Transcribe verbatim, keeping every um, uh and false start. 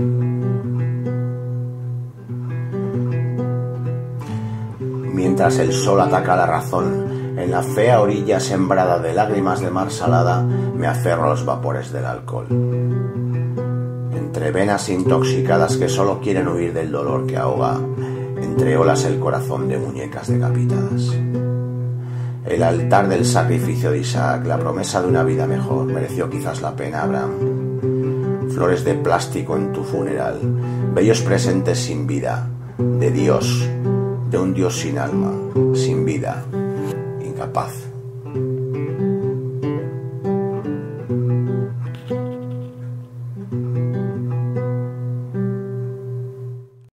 Mientras el sol ataca la razón, en la fea orilla sembrada de lágrimas de mar salada, me aferro a los vapores del alcohol. Entre venas intoxicadas que solo quieren huir del dolor que ahoga, entre olas el corazón de muñecas decapitadas. El altar del sacrificio de Isaac, la promesa de una vida mejor, mereció quizás la pena, Abraham. Flores de plástico en tu funeral, bellos presentes sin vida, de Dios, de un Dios sin alma, sin vida, incapaz